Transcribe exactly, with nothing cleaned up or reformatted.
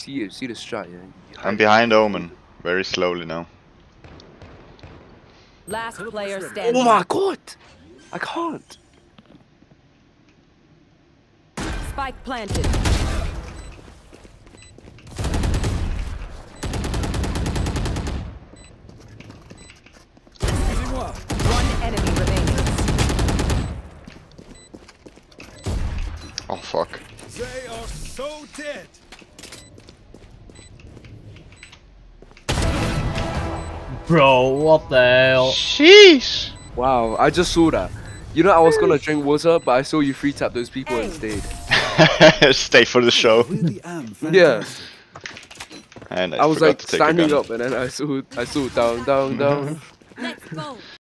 See you, see the strat, yeah. I'm behind Omen, very slowly now. Last player standing. Oh my god! I can't! Spike planted. One enemy remaining. Oh fuck. They are so dead. Bro, what the hell? Sheesh! Wow, I just saw that. You know, I was gonna drink water, but I saw you free tap those people and stayed. Stay for the show. Really am Yeah. And I, I was forgot like to take a standing gun. up and then I saw I saw down, down, down. Let's go.